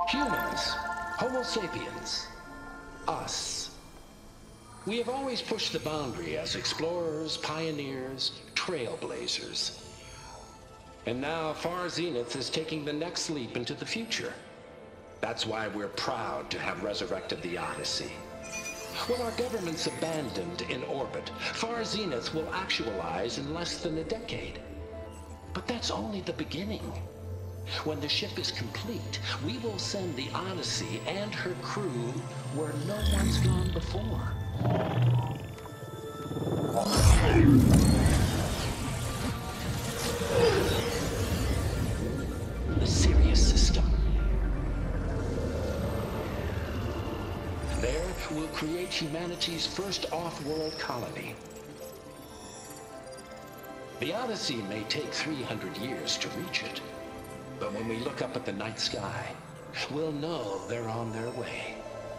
Humans, Homo sapiens, us. We have always pushed the boundary as explorers, pioneers, trailblazers. And now Far Zenith is taking the next leap into the future. That's why we're proud to have resurrected the Odyssey. When our government's abandoned in orbit, Far Zenith will actualize in less than a decade. But that's only the beginning. When the ship is complete, we will send the Odyssey and her crew where no one's gone before. The Sirius system. There, we'll create humanity's first off-world colony. The Odyssey may take 300 years to reach it. But when we look up at the night sky, we'll know they're on their way.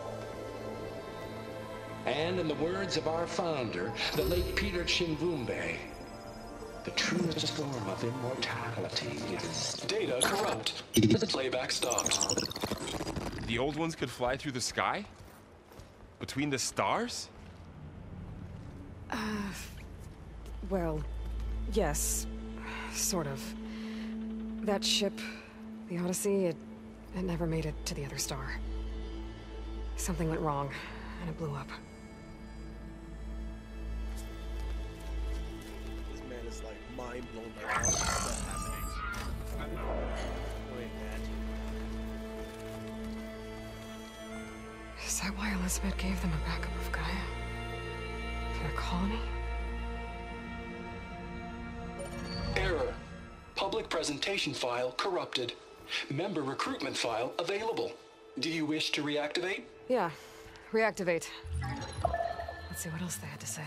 And in the words of our founder, the late Peter Chimvumbe, the truest form of immortality is... Data corrupt. Playback stopped. The old ones could fly through the sky? Between the stars? Well, yes. Sort of. That ship, the Odyssey, it never made it to the other star. Something went wrong, and it blew up. This man is like mind blown by all this stuff happening. Wait, man. Is that why Elizabeth gave them a backup of Gaia? For their colony? Error. Public presentation file corrupted. Member recruitment file available. Do you wish to reactivate? Yeah. Reactivate. Let's see what else they had to say.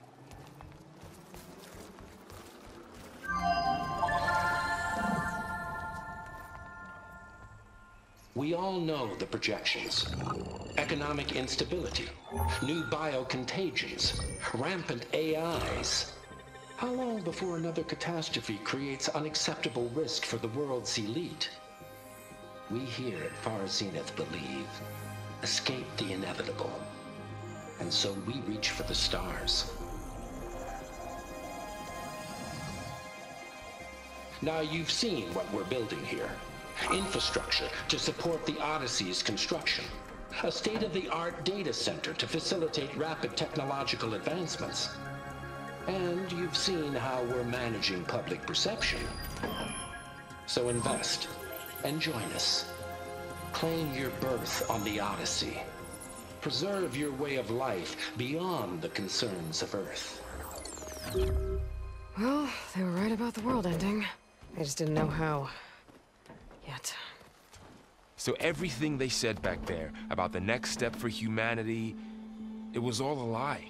We all know the projections. Economic instability, new biocontagions, rampant AIs. How long before another catastrophe creates unacceptable risk for the world's elite? We here at Far Zenith believe, escape the inevitable. And so we reach for the stars. Now you've seen what we're building here. Infrastructure to support the Odyssey's construction. A state-of-the-art data center to facilitate rapid technological advancements. And you've seen how we're managing public perception. So invest and join us. Claim your berth on the Odyssey. Preserve your way of life beyond the concerns of Earth. Well, they were right about the world ending. They just didn't know how. Yet. So everything they said back there about the next step for humanity, it was all a lie.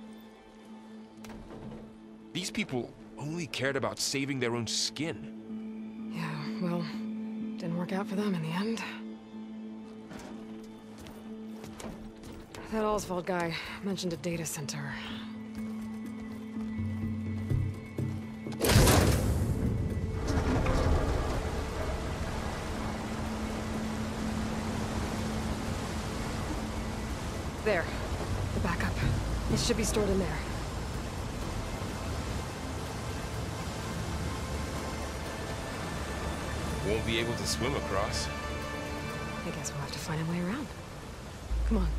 These people only cared about saving their own skin. Yeah, well, didn't work out for them in the end. That Oswald guy mentioned a data center. There. The backup. It should be stored in there. Won't be able to swim across. I guess we'll have to find a way around. Come on.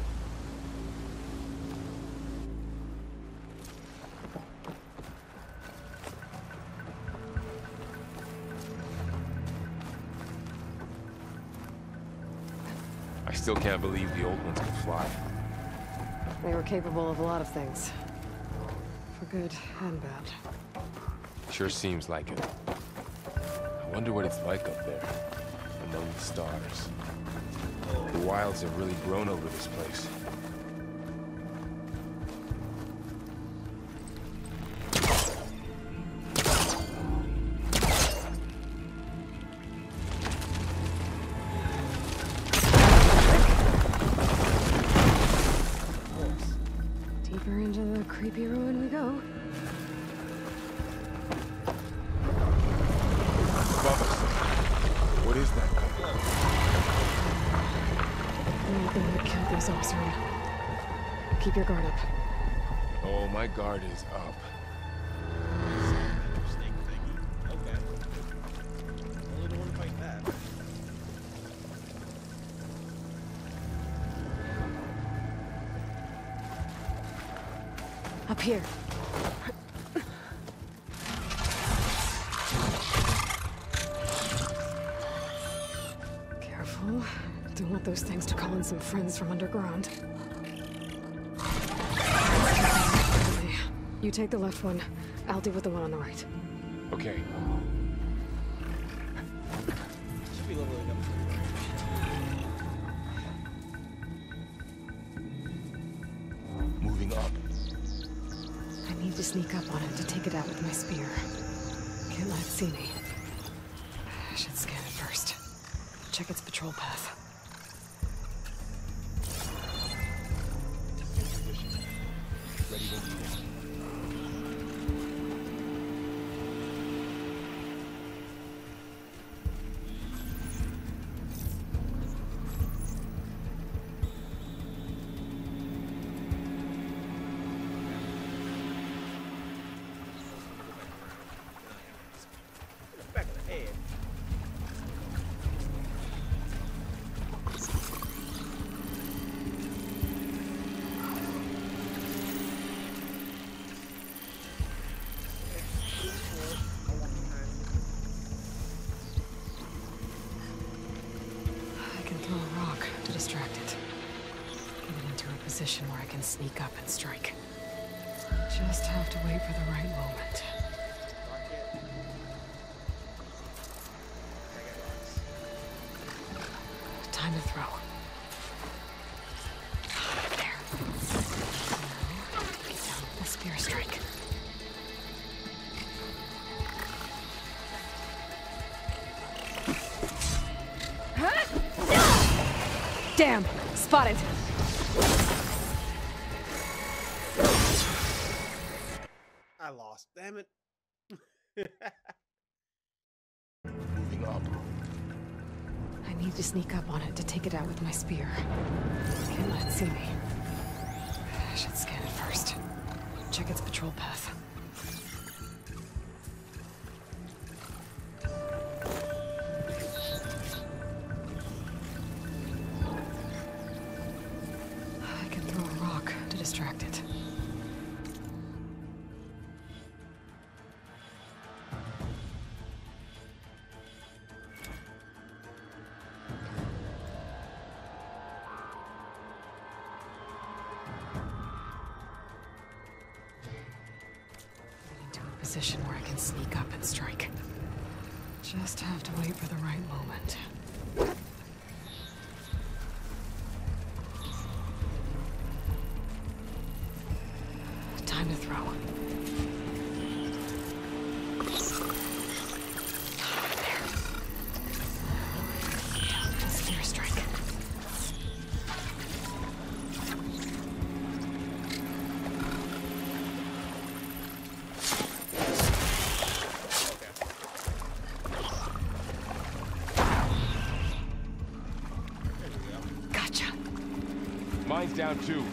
I still can't believe the old ones could fly. They were capable of a lot of things. For good and bad. Sure seems like it. I wonder what it's like up there, among the stars. The wilds have really grown over this place. Deeper into the creepy ruin we go. Above us. What is that? the one that killed those Oseram. Keep your guard up. Oh, my guard is up. Snake thingy. Okay. Only don't want to fight that. Up here. Careful. Don't want those things to call in some friends from underground. You take the left one. I'll deal with the one on the right. Okay. Should be leveling up. Moving up. I need to sneak up on it to take it out with my spear. Can't let it see me. I should scan it first. Check its patrol path. Ready when you are. Back of the head. I can throw a rock to distract it. Get it into a position where I can sneak up and strike. Just have to wait for the right moment. Time to throw. There. Now, get down with the spear strike. Damn! Spotted! I lost. Damn it. Moving up. I need to sneak up on it to take it out with my spear. Can't let it see me. I should scan it first. Check its patrol path. I can throw a rock to distract it. Position where I can sneak up and strike. Just have to wait for the right moment. Time to throw. There. Spear strike. Mine's down too.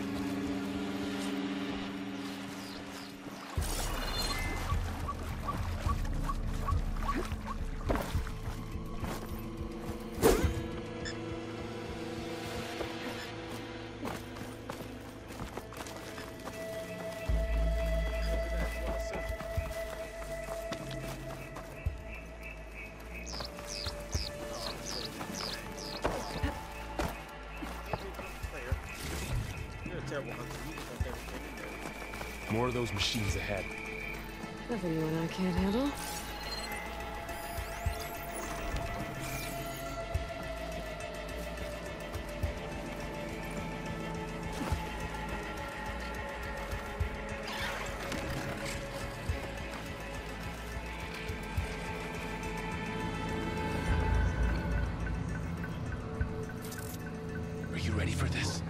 More of those machines ahead. Nothing you and I can't handle. Are you ready for this?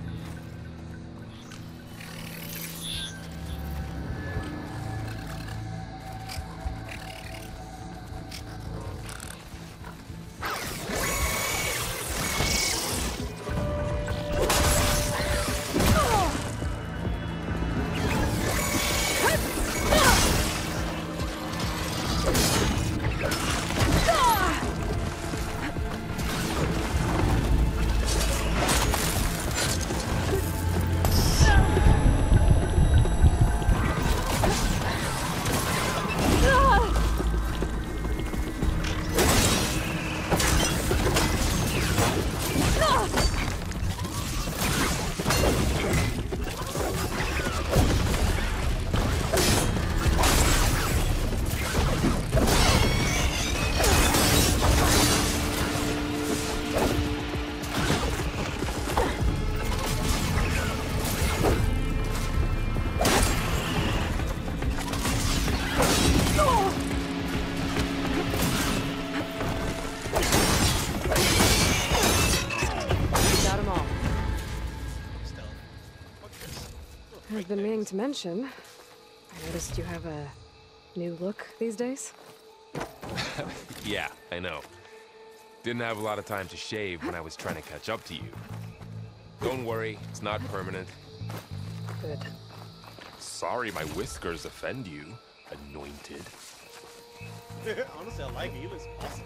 I've been meaning to mention, I noticed you have a new look these days. Yeah, I know. Didn't have a lot of time to shave when I was trying to catch up to you. Don't worry, it's not permanent. Good. Sorry my whiskers offend you, anointed. Honestly, I like it. He looks awesome.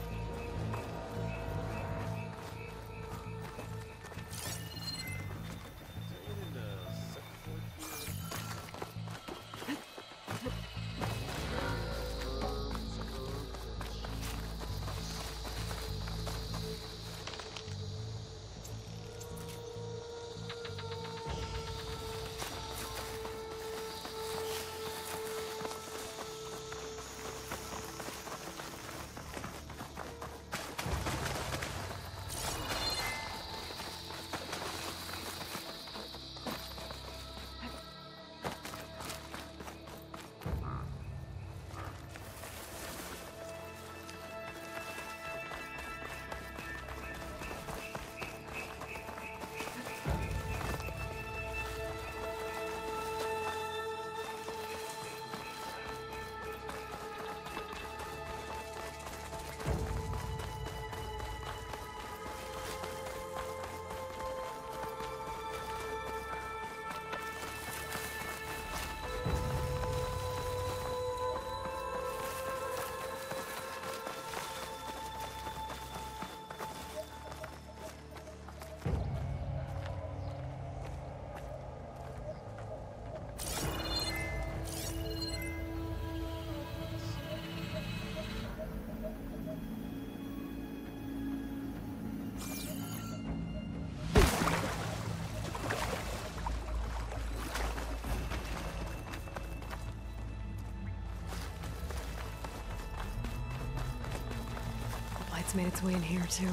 It's made its way in here, too.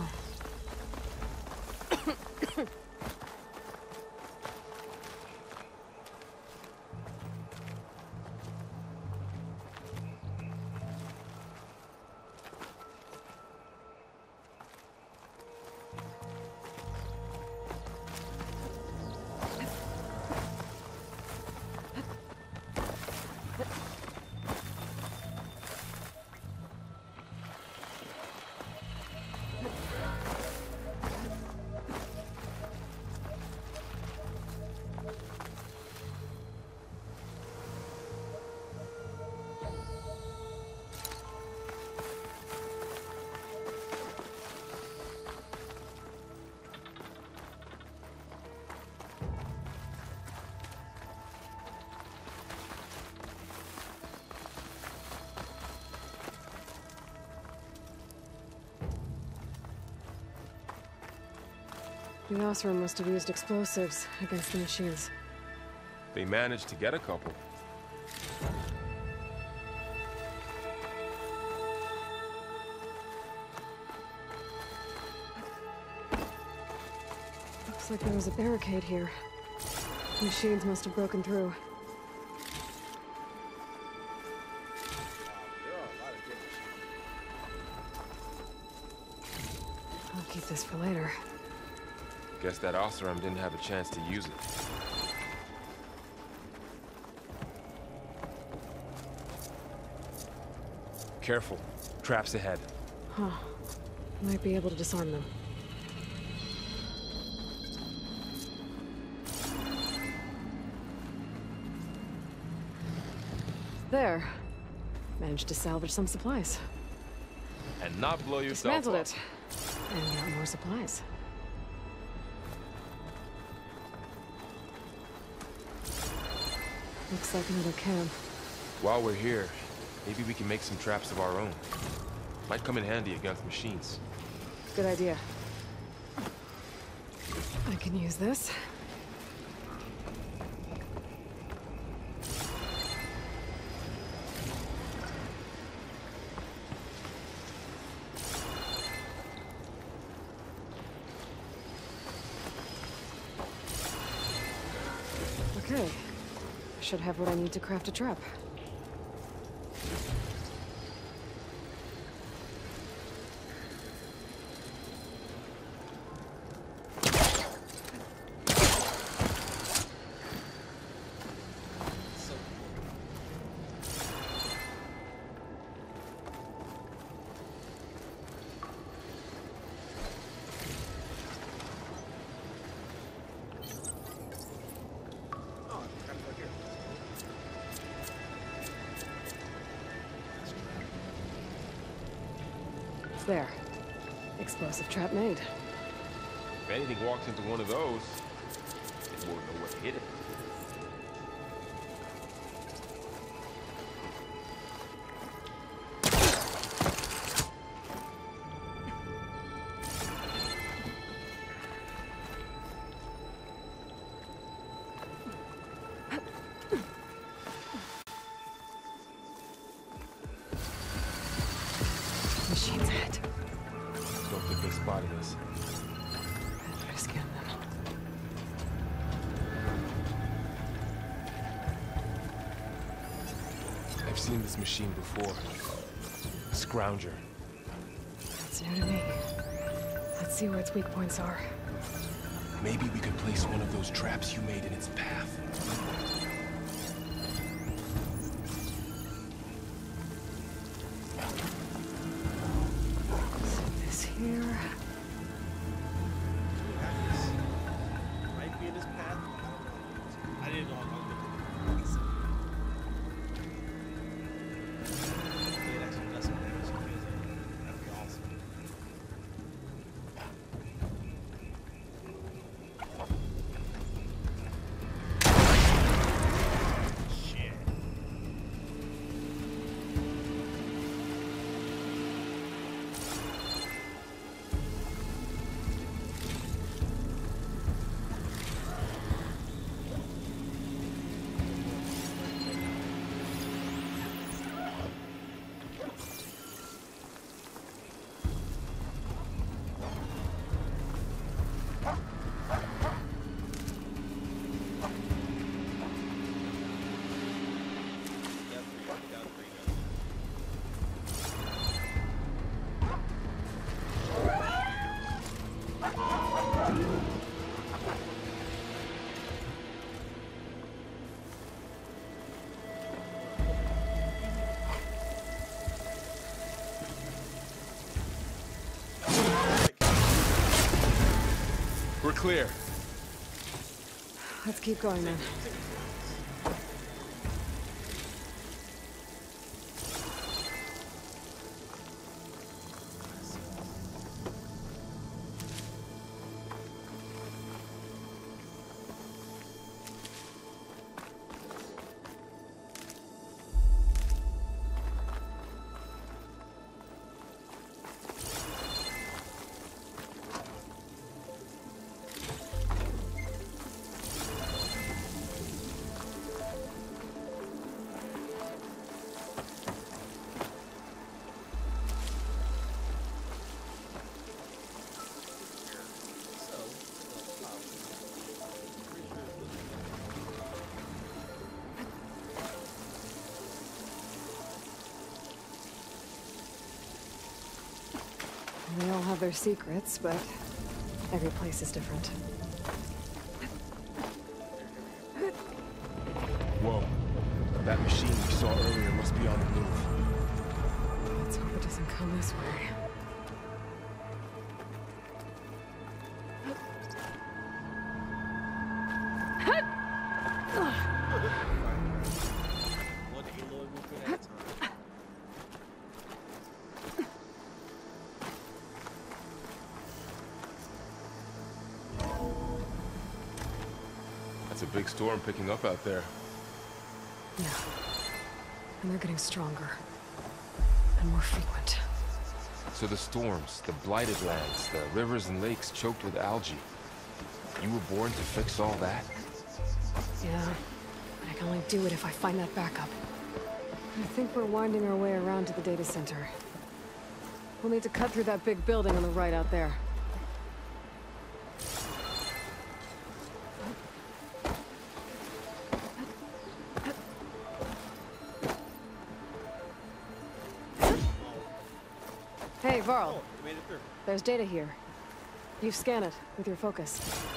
The Oseram must have used explosives against the machines. They managed to get a couple. Looks like there was a barricade here. The machines must have broken through. There are a lot of good machines. I'll keep this for later. Guess that Oseram didn't have a chance to use it. Careful. Traps ahead. Huh. Might be able to disarm them. There. Managed to salvage some supplies. And not blow yourself Dismantled up. it. And got more supplies. Looks like another camp. While we're here, maybe we can make some traps of our own. Might come in handy against machines. Good idea. I can use this. Okay. I should have what I need to craft a trap. There. Explosive trap made. If anything walks into one of those, it won't know what hit it. Machine's head. Don't think they spotted us. Better scan them. I've seen this machine before. Scrounger. That's new to me. Let's see where its weak points are. Maybe we could place one of those traps you made in its path. Set this here. Might be in his path. I didn't know how long it took. It actually does some damage to me. That'd be awesome. Shit. We're clear. Let's keep going then. They all have their secrets, but every place is different. Whoa. That machine we saw earlier must be on the move. Let's hope it doesn't come this way. One halo movement at a time. That's a big storm picking up out there. Yeah. And they're getting stronger. And more frequent. So the storms, the blighted lands, the rivers and lakes choked with algae. You were born to fix all that? Yeah. But I can only do it if I find that backup. I think we're winding our way around to the data center. We'll need to cut through that big building on the right out there. Hey, Varl. Oh, we made it through. There's data here. You scan it with your focus.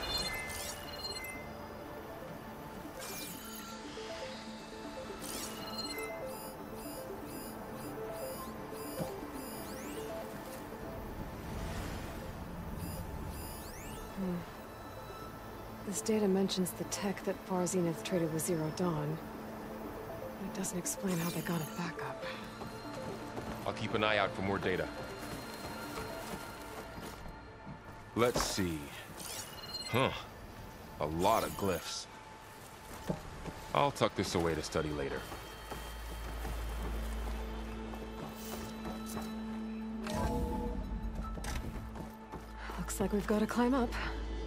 This data mentions the tech that Far Zenith traded with Zero Dawn. But it doesn't explain how they got it back up. I'll keep an eye out for more data. Let's see. Huh. A lot of glyphs. I'll tuck this away to study later. Looks like we've got to climb up.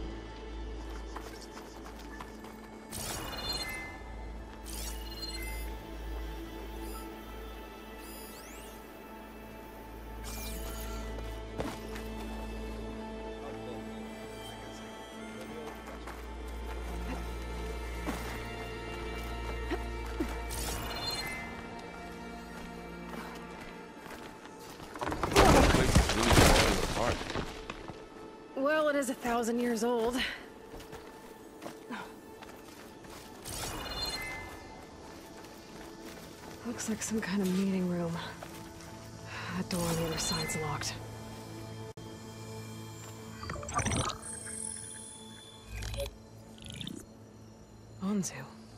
This place is really falling apart. Well, it is 1,000 years old. Looks like some kind of meeting room. That door on the other side's locked. Anzu.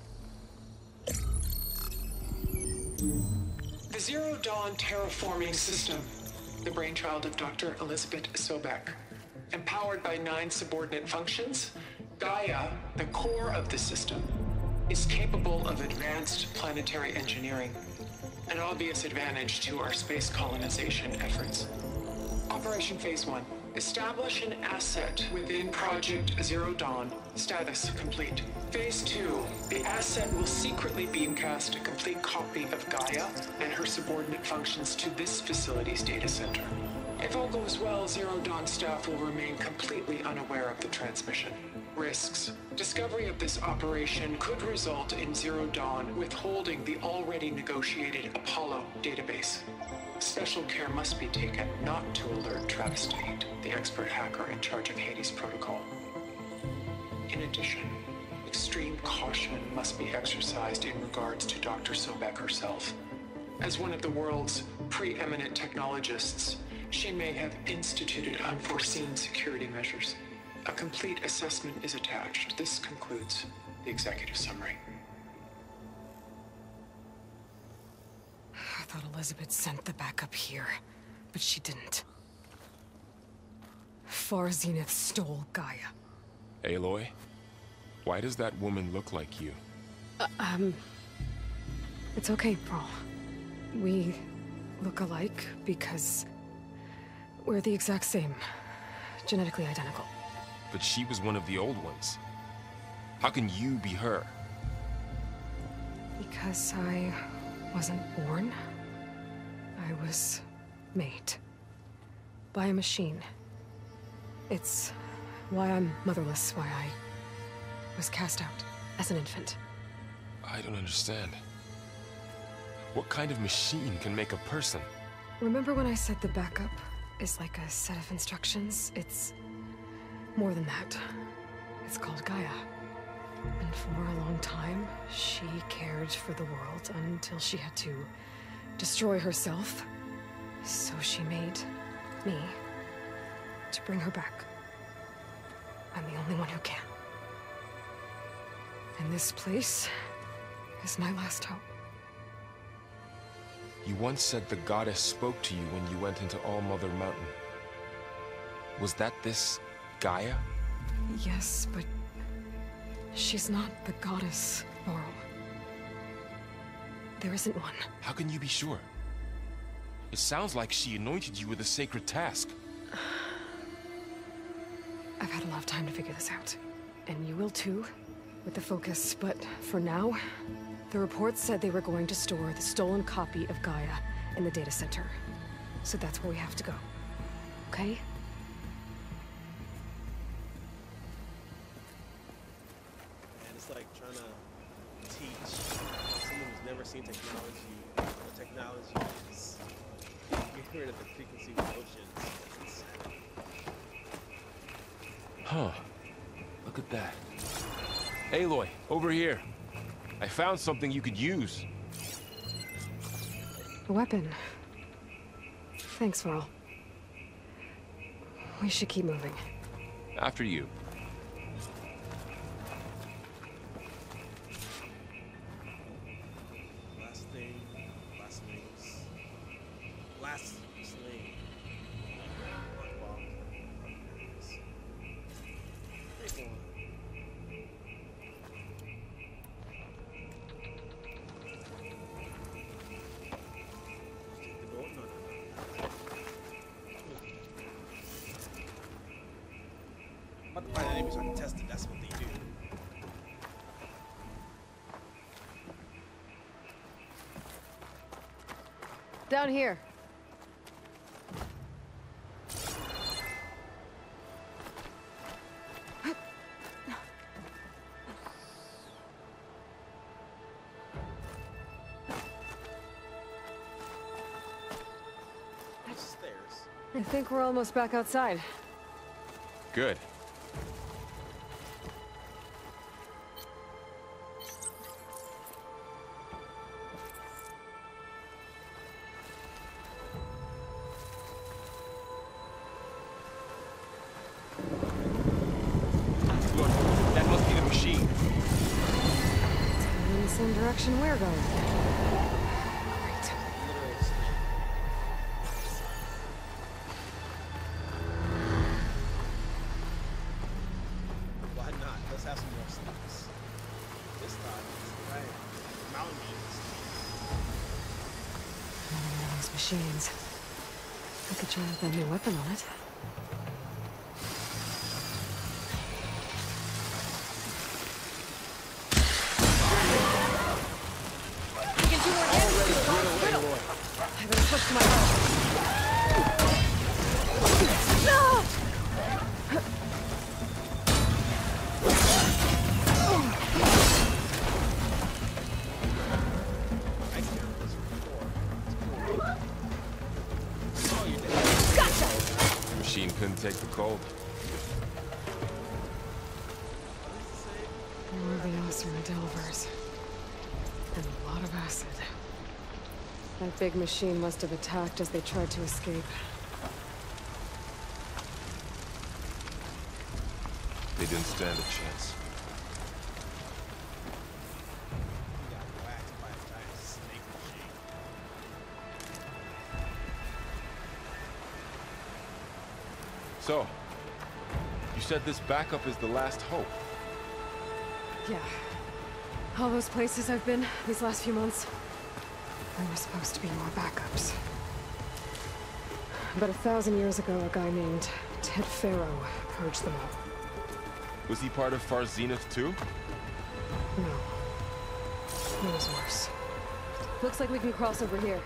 The Zero Dawn terraforming system, the brainchild of Dr. Elizabeth Sobek. Empowered by 9 subordinate functions, Gaia, the core of the system, is capable of advanced planetary engineering, an obvious advantage to our space colonization efforts. Operation Phase 1. Establish an asset within Project Zero Dawn. Status complete. Phase 2. The asset will secretly beamcast a complete copy of Gaia and her subordinate functions to this facility's data center. If all goes well, Zero Dawn staff will remain completely unaware of the transmission. Risks. Discovery of this operation could result in Zero Dawn withholding the already negotiated Apollo database. Special care must be taken not to alert Travis Tate, the expert hacker in charge of Hades Protocol. In addition, extreme caution must be exercised in regards to Dr. Sobek herself. As one of the world's preeminent technologists, she may have instituted unforeseen security measures. A complete assessment is attached. This concludes the executive summary. I thought Elizabeth sent the backup here, but she didn't. Far Zenith stole Gaia. Aloy? Why does that woman look like you? It's okay, Pearl. We look alike because we're the exact same. Genetically identical. But she was one of the old ones. How can you be her? Because I wasn't born. I was made. By a machine. It's why I'm motherless, why I was cast out as an infant. I don't understand. What kind of machine can make a person? Remember when I said the backup is like a set of instructions? It's more than that. It's called Gaia. And for a long time, she cared for the world until she had to destroy herself. So she made me to bring her back. I'm the only one who can. And this place is my last hope. You once said the goddess spoke to you when you went into All Mother Mountain. Was that this Gaia? Yes, but she's not the goddess, Laurel. There isn't one. How can you be sure? It sounds like she anointed you with a sacred task. I've had a lot of time to figure this out. And you will too, with the focus. But for now, the reports said they were going to store the stolen copy of Gaia in the data center. So that's where we have to go. Okay? And it's like trying to teach someone who's never seen technology. What technology is. You're hearing at the preconceived notions. It's insanity. Huh. Look at that. Aloy, over here. I found something you could use. A weapon. Thanks, Varl. We should keep moving. After you. Last thing, last names. Last name. I'm about to find an enemy so I can test it. That's what they do. Down here. Stairs. I think we're almost back outside. Good. Look, that must be the machine. In the same direction we're going. Great. Literal snake. Why not? Let's have some more snakes. This time, it's right. Mountain beans. Another one of those machines. I could try out that new weapon on it. Taking 2 more damage. I better switch to my bow. No! Ice arrows for 4. Oh, you're dead. Gotcha! The machine couldn't take the cold. More of the Oseram Delvers. And a lot of acid. That big machine must have attacked as they tried to escape. They didn't stand a chance. You got whacked by a giant snake machine. So, you said this backup is the last hope. Yeah. All those places I've been these last few months, there were supposed to be more backups. But 1,000 years ago, a guy named Ted Faro purged them all. Was he part of Far Zenith too? No. It was worse. Looks like we can cross over here.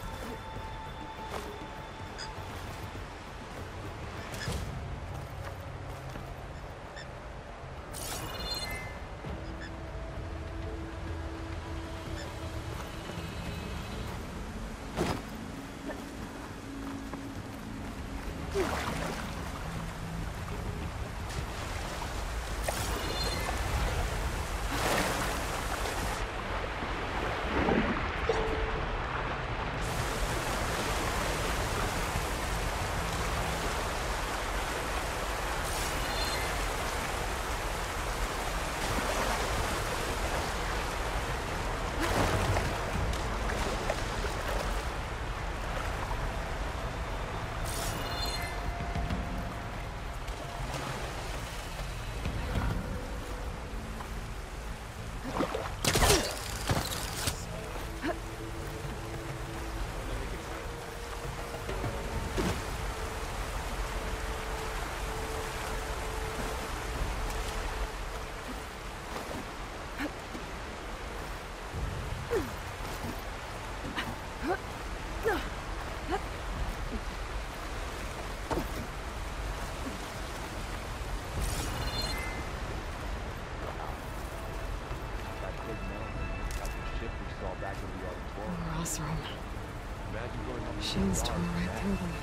More Oseram. Machines tore right through them.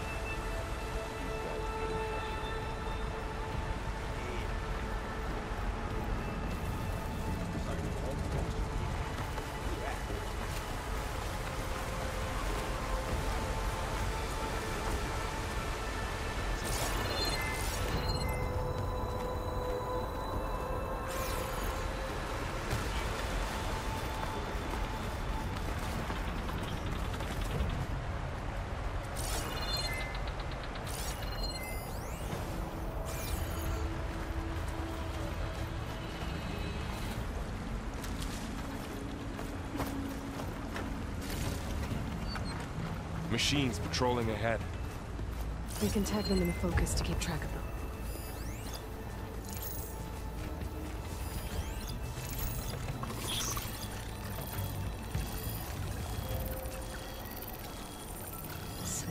Machines patrolling ahead. We can tag them in the focus to keep track of them.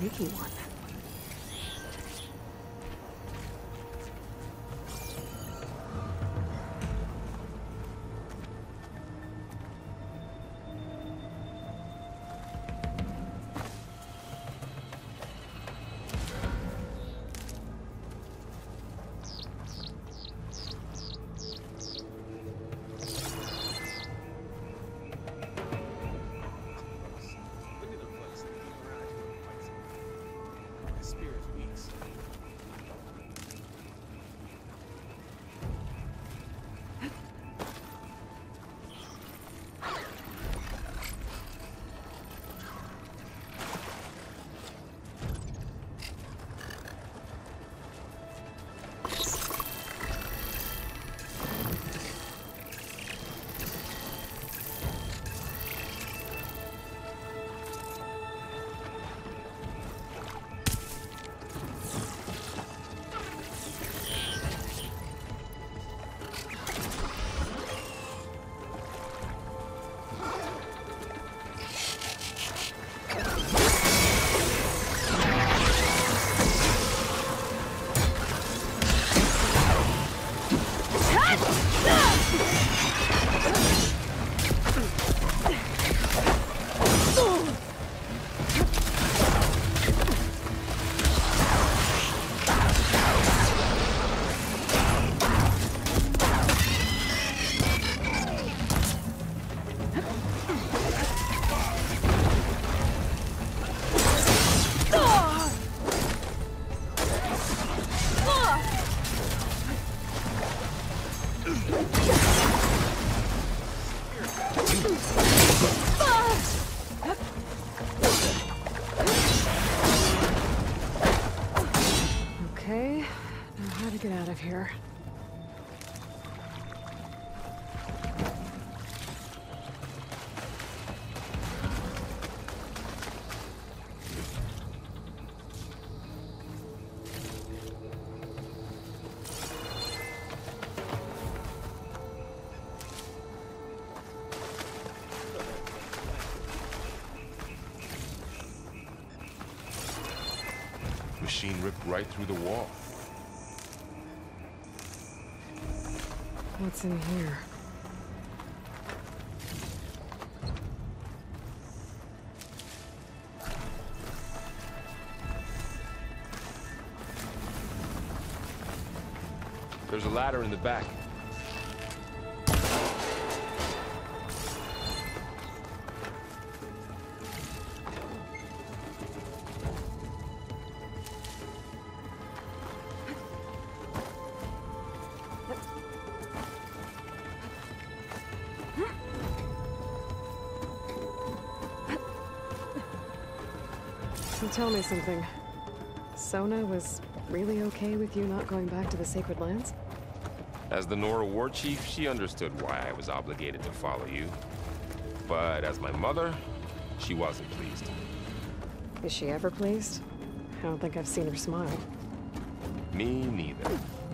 sneaky one. Okay, now how to get out of here? Machine ripped right through the wall. What's in here? There's a ladder in the back. So tell me something. Sona was really okay with you not going back to the Sacred Lands? As the Nora war chief, she understood why I was obligated to follow you. But as my mother, she wasn't pleased. Is she ever pleased? I don't think I've seen her smile. Me neither.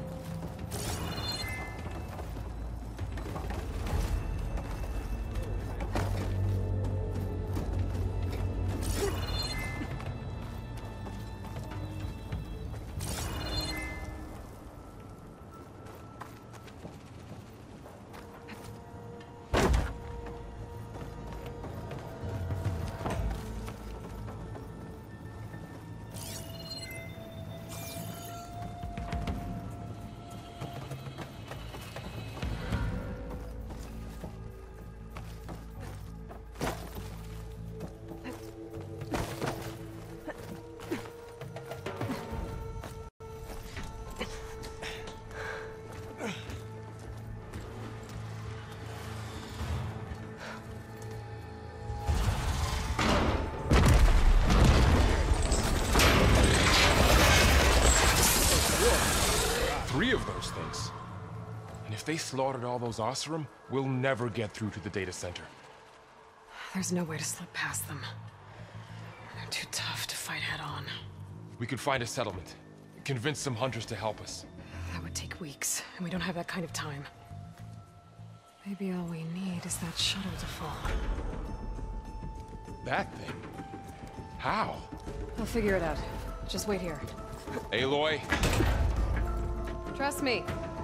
Three of those things. And if they slaughtered all those Oseram, we'll never get through to the data center. There's no way to slip past them. They're too tough to fight head-on. We could find a settlement. Convince some hunters to help us. That would take weeks, and we don't have that kind of time. Maybe all we need is that shuttle to fall. That thing? How? I'll figure it out. Just wait here. Aloy. Trust me.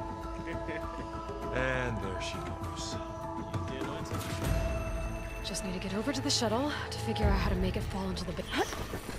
And there she goes. You did not. Just need to get over to the shuttle to figure out how to make it fall into the bin.